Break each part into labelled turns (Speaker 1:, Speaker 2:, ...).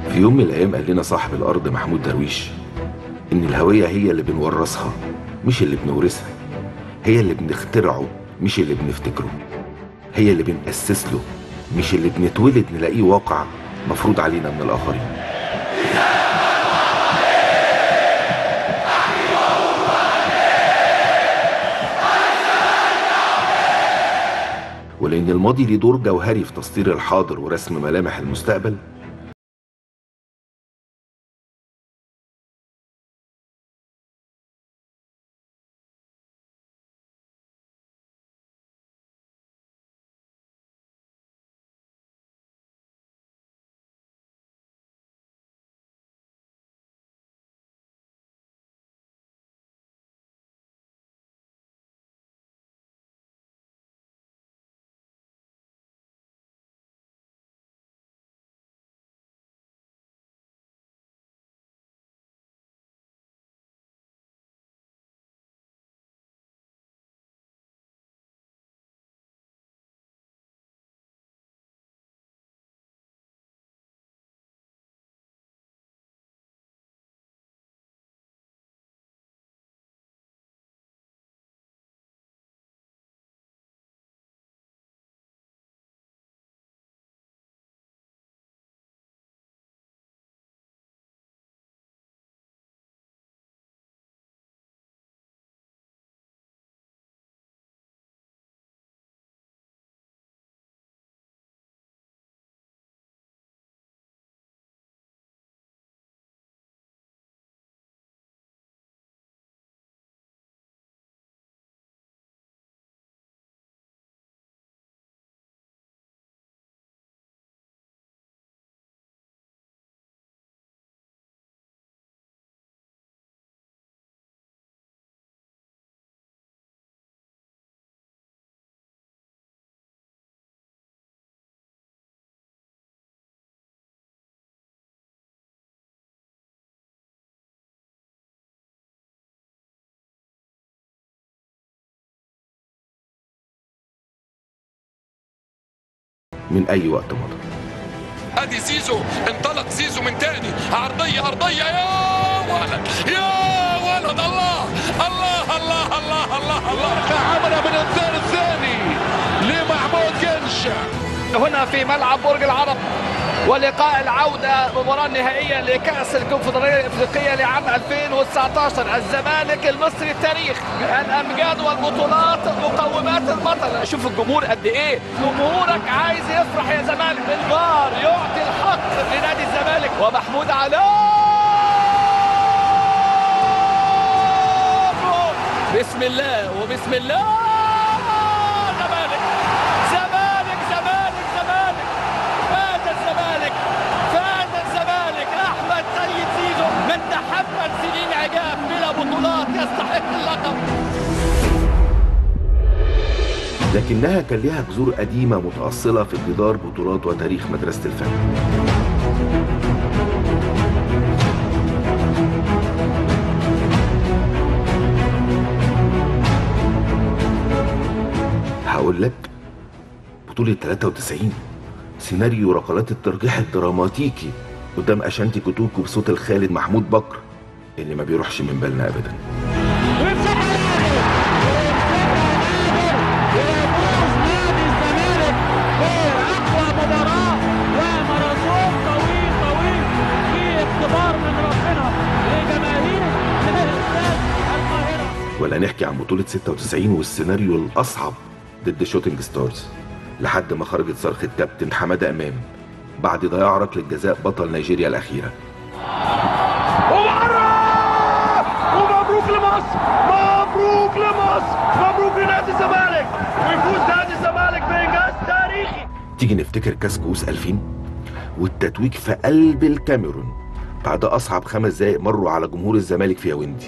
Speaker 1: في يوم من الأيام قال لنا صاحب الأرض محمود درويش إن الهوية هي اللي بنورثها مش اللي بنورثها، هي اللي بنخترعه مش اللي بنفتكره، هي اللي بنأسس له مش اللي بنتولد نلاقيه واقع مفروض علينا من الآخرين. ولأن الماضي ليه دور جوهري في تسطير الحاضر ورسم ملامح المستقبل، من أي وقت مضى.
Speaker 2: ادي زيزو، انطلق زيزو من تاني، عرضية أرضية، يا ولد يا ولد، الله الله الله الله الله الله، عملها من الدار الثاني لمحمود جنش
Speaker 3: هنا في ملعب برج العرب، ولقاء العودة مباراة نهائية لكأس الكونفدرالية الإفريقية لعام 2019. الزمالك المصري التاريخ، الأمجاد والبطولات مقومات البطل. شوف الجمهور قد إيه، جمهورك عايز يفرح يا زمالك. الفار يعطي الحق لنادي الزمالك ومحمود علاء. بسم الله وبسم الله. زمالك زمالك زمالك زمالك، فات الزمالك فات الزمالك. احمد سيد زيزو من تحمل سنين عجاب بلا بطولات يستحق اللقب،
Speaker 1: لكنها كان لها جذور قديمة متأصلة في جدار بطولات وتاريخ مدرسة الفن. هقول لك بطولة 93، سيناريو ركلات الترجيح الدراماتيكي قدام أشانتي كوتوكو بصوت الخالد محمود بكر اللي ما بيروحش من بالنا أبدا. ولا نحكي عن بطولة 96 والسيناريو الأصعب ضد شوتينج ستارز لحد ما خرجت صرخة كابتن حمادة أمام بعد ضياع ركلة جزاء بطل نيجيريا الأخيرة.
Speaker 4: ومبروك لمصر، مبروك لمصر، مبروك لنادي الزمالك، ويفوز نادي الزمالك بإنجاز تاريخي.
Speaker 1: تيجي نفتكر كاس كؤوس 2000 والتتويج في قلب الكاميرون بعد أصعب 5 دقايق مروا على جمهور الزمالك في ياوندي.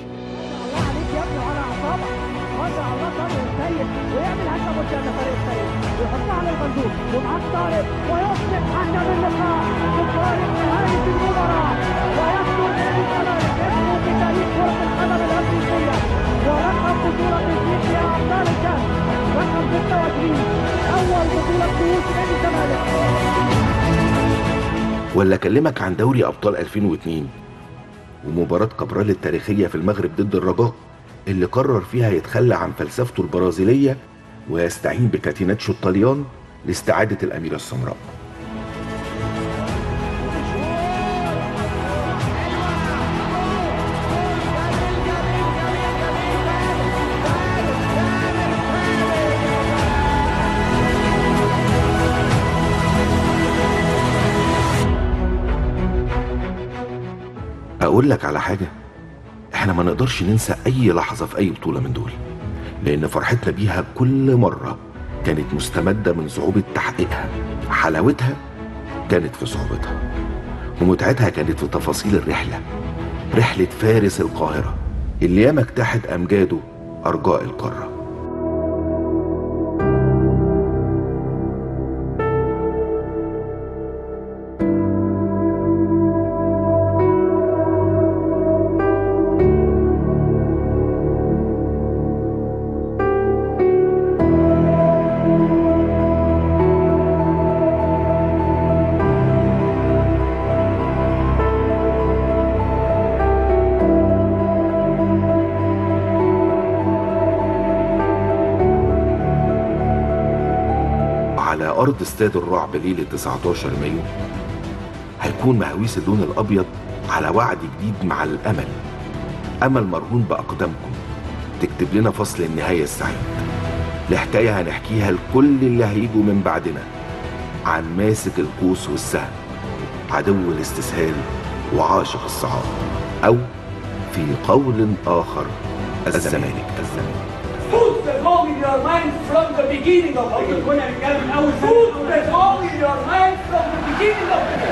Speaker 5: ويحطها على البندوق ومعاه طارق ويصبح حكم اللقاء وطارق نهاية المباراة، ويكتب نادي الزمالك اسمه في تاريخ كرة القدم الأفريقية ولقب بطولة افريقيا أبطال الكأس رقم 26، أول بطولة كؤوس نادي الزمالك.
Speaker 1: ولا أكلمك عن دوري أبطال 2002 ومباراة كابرال التاريخية في المغرب ضد الرجاء اللي قرر فيها يتخلى عن فلسفته البرازيلية ويستعين بكاتيناتشو الطليان لاستعادة الأميرة السمراء. أقول لك على حاجة، احنا ما نقدرش ننسى أي لحظة في أي بطولة من دول، لأن فرحتنا بيها كل مرة كانت مستمدة من صعوبة تحقيقها. حلاوتها كانت في صعوبتها، ومتعتها كانت في تفاصيل الرحلة، رحلة فارس القاهرة اللي ياما اجتاحت أمجاده أرجاء القارة. على أرض استاد الرعب ليلة 19 مايو هيكون مهويس اللون الأبيض على وعد جديد مع الأمل، أمل مرهون بأقدامكم تكتب لنا فصل النهاية السعيد لحكاية هنحكيها لكل اللي هيجوا من بعدنا عن ماسك القوس والسهم، عدو الاستسهال وعاشق الصعاب، أو في قول آخر الزمالك.
Speaker 6: Put the goal in your mind from the beginning of the game. Put the goal in your mind from the beginning of the game.